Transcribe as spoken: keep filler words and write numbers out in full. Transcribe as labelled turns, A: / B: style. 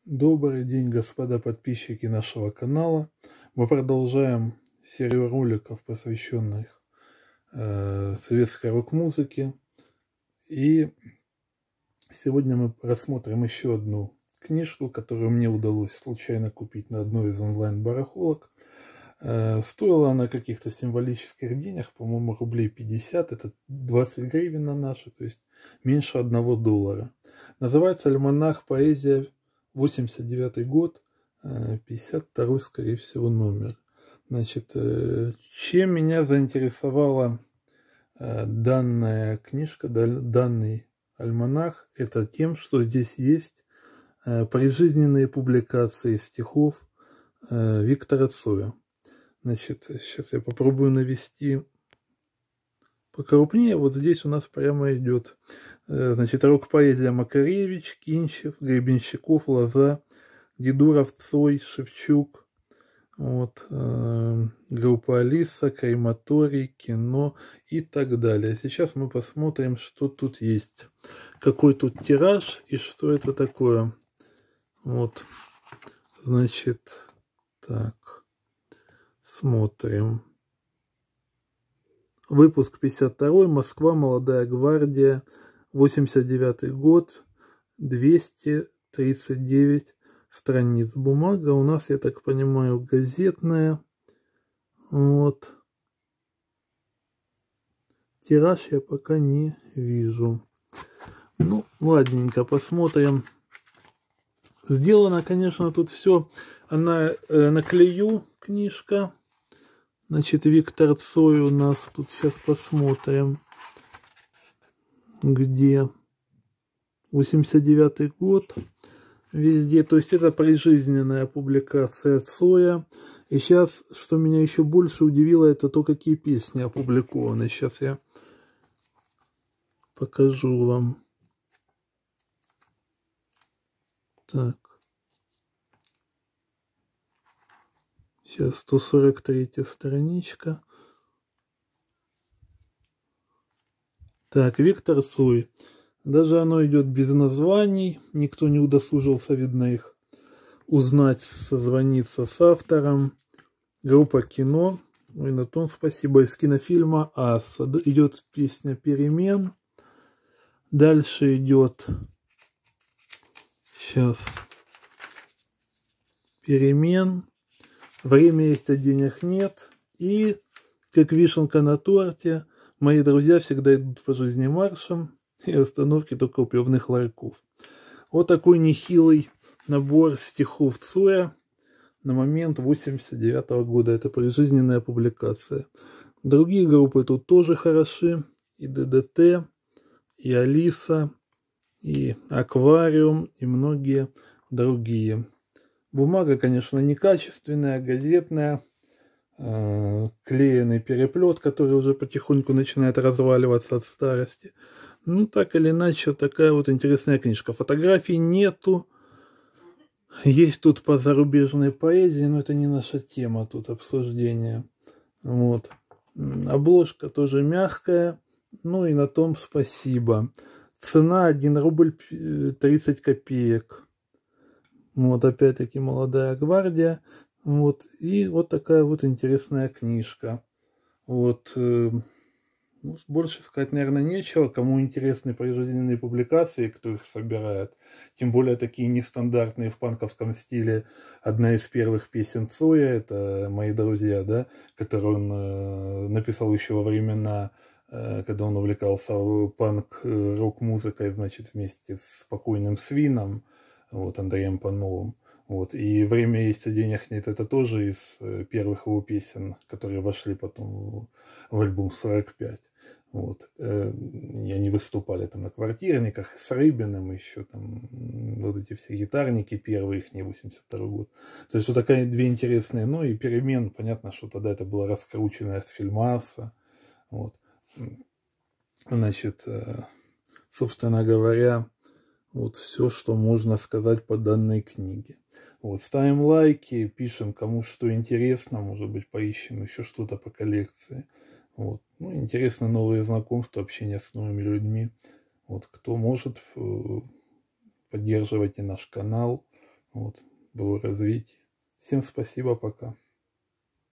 A: Добрый день, господа подписчики нашего канала. Мы продолжаем серию роликов, посвященных э, советской рок-музыке. И сегодня мы рассмотрим еще одну книжку, которую мне удалось случайно купить на одной из онлайн-барахолок. Э, стоила она каких-то символических денег, по-моему, рублей пятьдесят, это двадцать гривен на наши, то есть меньше одного доллара. Называется «Альманах. Поэзия». восемьдесят девятый год, пятьдесят второй, скорее всего, номер. Значит, чем меня заинтересовала данная книжка, данный альманах, это тем, что здесь есть прижизненные публикации стихов Виктора Цоя. Значит, сейчас я попробую навести покрупнее. Вот здесь у нас прямо идет, значит, рок-поэзия: Макаревич, Кинчев, Гребенщиков, Лоза, Дедуров, Цой, Шевчук, вот, э, группа Алиса, Крематорий, кино и так далее. Сейчас мы посмотрим, что тут есть, какой тут тираж и что это такое. Вот, значит, так, смотрим. Выпуск пятьдесят второй, Москва, Молодая гвардия, восемьдесят девятый год, двести тридцать девять страниц. Бумага у нас, я так понимаю, газетная. Вот. Тираж я пока не вижу. Ну, ладненько, посмотрим. Сделано, конечно, тут все. Она э, на клею, книжка. Значит, Виктор Цой у нас тут, сейчас посмотрим, где восемьдесят девятый год, везде, то есть это прижизненная публикация Цоя. И сейчас, что меня еще больше удивило, это то, какие песни опубликованы. Сейчас я покажу вам. Так. Сейчас сто сорок третья страничка. Так, Виктор Цой. Даже оно идет без названий. Никто не удосужился, видно, их узнать, созвониться с автором. Группа «Кино». Ой, на том спасибо. Из кинофильма «Ас». Идет песня «Перемен». Дальше идет... Сейчас. «Перемен». Время есть, а денег нет. И, как вишенка на торте, мои друзья всегда идут по жизни маршем, и остановки только у пивных ларьков. Вот такой нехилый набор стихов Цоя на момент восемьдесят девятого года. Это прижизненная публикация. Другие группы тут тоже хороши. И ДДТ, и Алиса, и Аквариум, и многие другие. Бумага, конечно, некачественная, газетная, э, клееный переплет, который уже потихоньку начинает разваливаться от старости. Ну, так или иначе, такая вот интересная книжка. Фотографий нету. Есть тут по зарубежной поэзии, но это не наша тема тут обсуждения. Вот. Обложка тоже мягкая. Ну и на том спасибо. Цена один рубль тридцать копеек. Вот опять-таки «Молодая гвардия». Вот. И вот такая вот интересная книжка. Вот. Ну, больше сказать, наверное, нечего. Кому интересны прижизненные публикации, кто их собирает. Тем более такие нестандартные в панковском стиле. Одна из первых песен Цоя, это «Мои друзья», да, которую он э, написал еще во времена, э, когда он увлекался панк-рок-музыкой, значит, вместе с покойным Свином. Вот, Андреем Пановым. Вот. И «Время есть, а денег нет» — это тоже из первых его песен, которые вошли потом в альбом сорок пять. Вот. И они выступали там на квартирниках с Рыбиным еще, там, вот эти все гитарники первые, их не восемьдесят второй год. То есть вот такая две интересные. Ну и «Перемен», понятно, что тогда это было раскрученное с Фильмаса. Вот. Значит, собственно говоря, вот все, что можно сказать по данной книге. Вот, ставим лайки, пишем, кому что интересно, может быть, поищем еще что-то по коллекции. Вот. Ну, интересно новые знакомства, общение с новыми людьми. Вот, кто может, поддерживайте наш канал. вот, было развитие. Всем спасибо, пока.